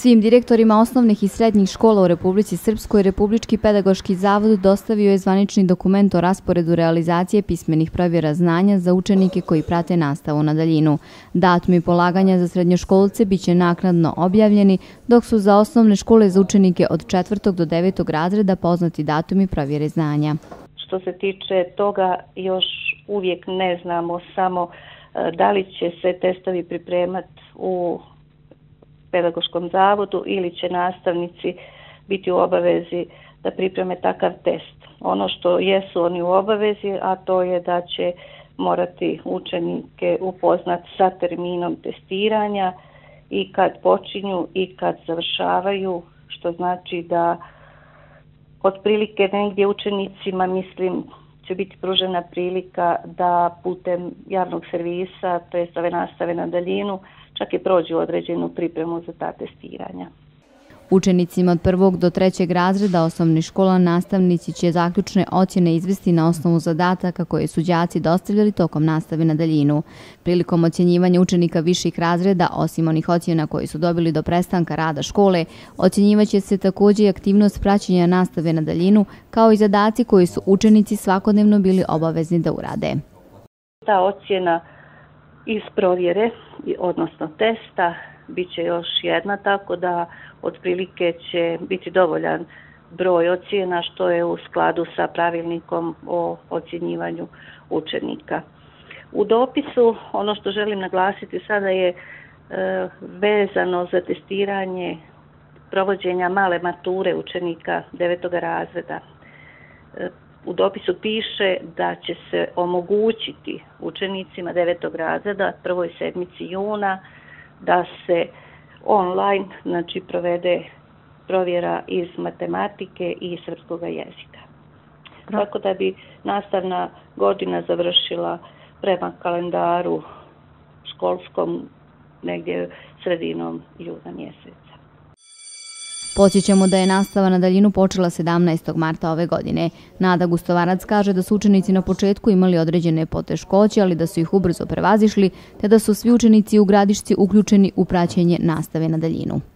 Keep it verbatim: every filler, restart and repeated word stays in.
Svim direktorima osnovnih i srednjih škola u Republici Srpskoj Republički pedagoški zavod dostavio je zvanični dokument o rasporedu realizacije pismenih provjera znanja za učenike koji prate nastavu na daljinu. Datumi polaganja za srednjoškolce biće naknadno objavljeni, dok su za osnovne škole za učenike od četvrtog do devetog razreda poznati datumi provjere znanja. Što se tiče toga, još uvijek ne znamo samo da li će se testovi pripremati u pedagoškom zavodu ili će nastavnici biti u obavezi da pripreme takav test. Ono što jesu oni u obavezi, a to je da će morati učenike upoznati sa terminom testiranja i kad počinju i kad završavaju, što znači da otprilike negdje učenicima, mislim, će biti pružena prilika da putem javnog servisa, to jest ove nastave na daljinu, čak i prođu određenu pripremu za ta testiranja. Učenicima od prvog do trećeg razreda osnovnih škola nastavnici će zaključne ocjene izvesti na osnovu zadataka koje su đaci dostavljali tokom nastave na daljinu. Prilikom ocjenjivanja učenika viših razreda, osim onih ocjena koji su dobili do prestanka rada škole, ocjenjivaće se također i aktivnost praćenja nastave na daljinu, kao i zadaci koji su učenici svakodnevno bili obavezni da urade. Ta ocjena iz provjere, odnosno testa, bit će još jedna, tako da otprilike će biti dovoljan broj ocjena, što je u skladu sa pravilnikom o ocjenjivanju učenika. U dopisu, ono što želim naglasiti sada je e, vezano za testiranje provođenja male mature učenika devetog razreda. E, U dopisu piše da će se omogućiti učenicima devetog razreda prvoj sedmici juna da se online, znači, provede provjera iz matematike i srpskog jezika. Tako da bi nastavna godina završila prema kalendaru školskom negdje sredinom juna mjeseca. Podsjećamo da je nastava na daljinu počela sedamnaestog marta ove godine. Nada Gustovarac kaže da su učenici na početku imali određene poteškoće, ali da su ih ubrzo prevazišli, te da su svi učenici u Gradišci uključeni u praćenje nastave na daljinu.